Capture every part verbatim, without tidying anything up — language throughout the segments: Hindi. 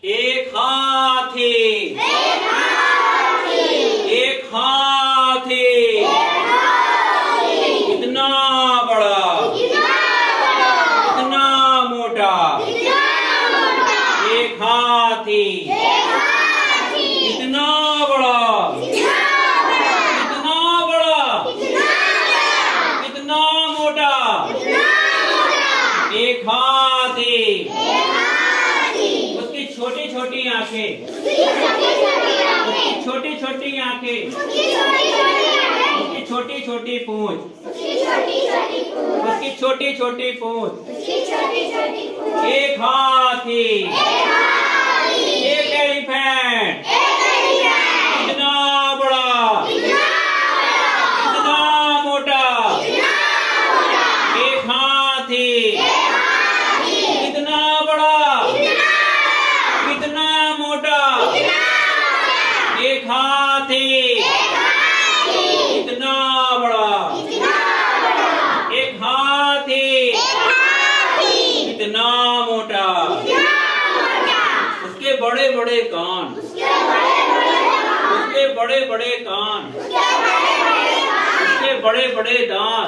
एक हाथी, एक हाथी, कितना बड़ा, कितना मोटा, एक हाथी, कितना बड़ा, कितना बड़ा, कितना मोटा, एक हाथी। उसकी छोटी छोटी आंखें, उसकी छोटी छोटी आंखें, उसकी छोटी छोटी पूंछ, उसकी छोटी छोटी पूंछ, एक हाथी, एक एलिफेंट, कितना बड़ा, कितना मोटा, एक हाथी, कितना बड़ा, कितना मोटा, एक हाथी, कितना बड़ा, एक हाथी, कितना मोटा, उसके बड़े बड़े कान, उसके बड़े बड़े कान, उसके बड़े बड़े दांत,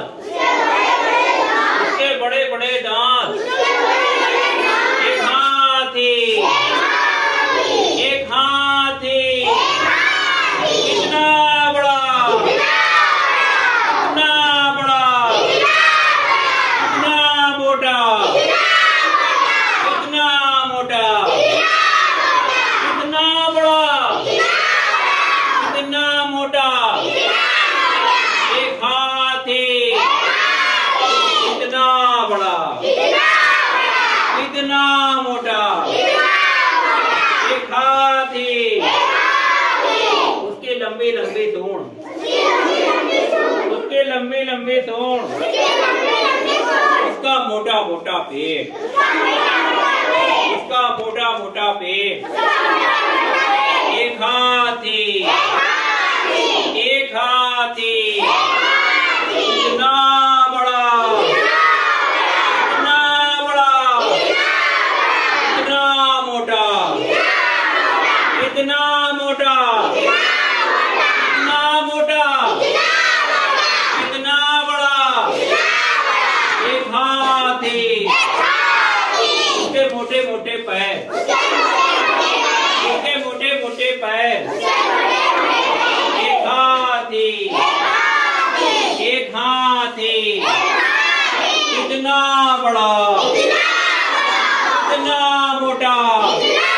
उसके बड़े बड़े दांत, एक हाथी, एक हाथी, कितना बड़ा, कितना बड़ा, कितना मोटा, कितना मोटा, कितना बड़ा, कितना मोटा, एक हाथी, कितना बड़ा, कितना मोटा, एक हाथी। उसके लंबे लंबे सूंड, उसके लंबे लंबे सूंड, उसका मोटा मोटा पेट, उसका मोटा मोटा पेट, एक हाथी, एक हाथी, कितना बड़ा, कितना बड़ा, कितना मोटा, कितना मोटा, कितना मोटा, कितना बड़ा, एक हाथी। उसके मोटे मोटे पैर, उसके मोटे मोटे पैर, एक हाथी, एक हाथी, कितना बड़ा, कितना मोटा,